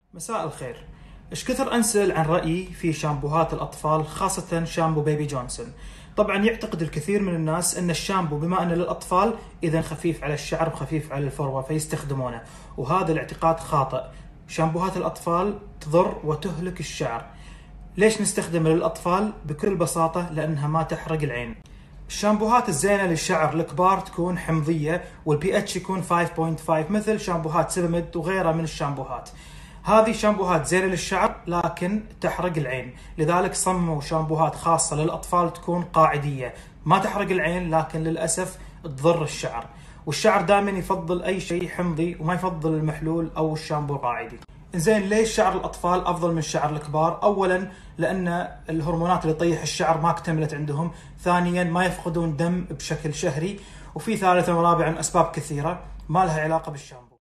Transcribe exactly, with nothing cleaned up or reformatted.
مساء الخير. ايش كثر انسأل عن رأيي في شامبوهات الأطفال، خاصة شامبو بيبي جونسون. طبعا يعتقد الكثير من الناس ان الشامبو بما انه للأطفال اذا خفيف على الشعر وخفيف على الفروة فيستخدمونه، وهذا الاعتقاد خاطئ. شامبوهات الأطفال تضر وتهلك الشعر. ليش نستخدمه للأطفال؟ بكل بساطة لأنها ما تحرق العين. الشامبوهات الزينة للشعر الكبار تكون حمضية والبي اتش يكون خمسة فاصلة خمسة مثل شامبوهات سيباميد وغيرها من الشامبوهات. هذه شامبوهات زينة للشعر لكن تحرق العين، لذلك صمموا شامبوهات خاصة للأطفال تكون قاعدية ما تحرق العين لكن للأسف تضر الشعر. والشعر دائما يفضل أي شيء حمضي وما يفضل المحلول أو الشامبو القاعدي. إنزين، ليش شعر الأطفال أفضل من شعر الكبار؟ أولا لأن الهرمونات اللي تطيح الشعر ما اكتملت عندهم، ثانيا ما يفقدون دم بشكل شهري، وفي ثالثا ورابعا أسباب كثيرة ما لها علاقة بالشامبو.